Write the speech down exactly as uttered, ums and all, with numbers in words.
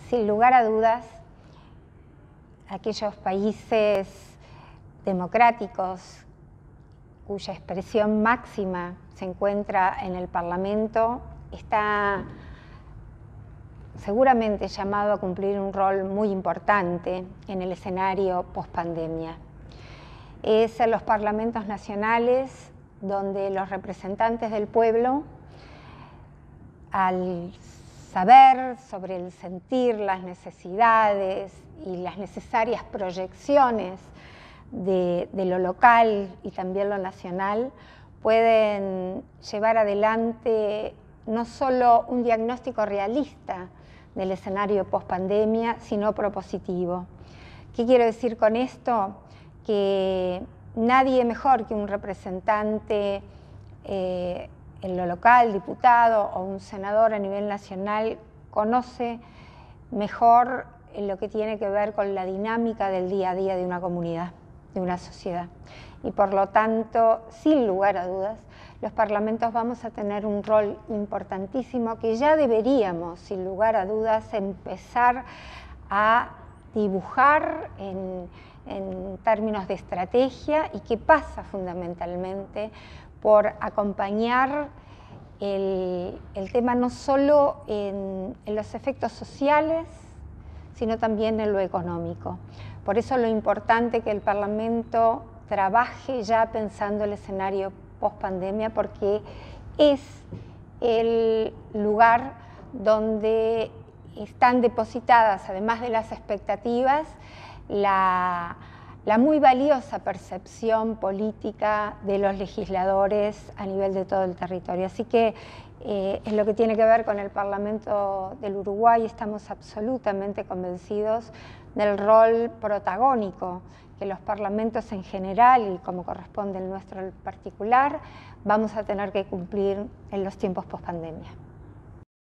sin lugar a dudas, aquellos países democráticos cuya expresión máxima se encuentra en el Parlamento está seguramente llamado a cumplir un rol muy importante en el escenario pospandemia. Es en los parlamentos nacionales donde los representantes del pueblo, al saber sobre el sentir, las necesidades y las necesarias proyecciones de, de lo local y también lo nacional, pueden llevar adelante no solo un diagnóstico realista del escenario pospandemia, sino propositivo. ¿Qué quiero decir con esto? Que nadie mejor que un representante eh, en lo local, diputado o un senador a nivel nacional, conoce mejor lo que tiene que ver con la dinámica del día a día de una comunidad, de una sociedad. Y por lo tanto, sin lugar a dudas, los parlamentos vamos a tener un rol importantísimo que ya deberíamos, sin lugar a dudas, empezar a dibujar en, en términos de estrategia, y que pasa fundamentalmente por acompañar el, el tema no solo en, en los efectos sociales, sino también en lo económico. Por eso lo importante que el Parlamento trabaje ya pensando el escenario post-pandemia, porque es el lugar donde están depositadas, además de las expectativas, la, la muy valiosa percepción política de los legisladores a nivel de todo el territorio. Así que eh, en lo que tiene que ver con el Parlamento del Uruguay, estamos absolutamente convencidos del rol protagónico que los parlamentos en general, y como corresponde el nuestro en particular, vamos a tener que cumplir en los tiempos post-pandemia.